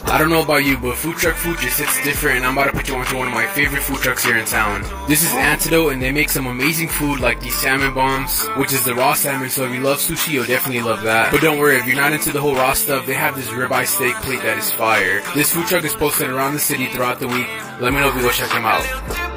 I don't know about you, but food truck food just hits different, and I'm about to put you onto one of my favorite food trucks here in town. This is Antidote, and they make some amazing food like these salmon bombs, which is the raw salmon, so if you love sushi, you'll definitely love that. But don't worry, if you're not into the whole raw stuff, they have this ribeye steak plate that is fire. This food truck is posted around the city throughout the week. Let me know if you go check them out.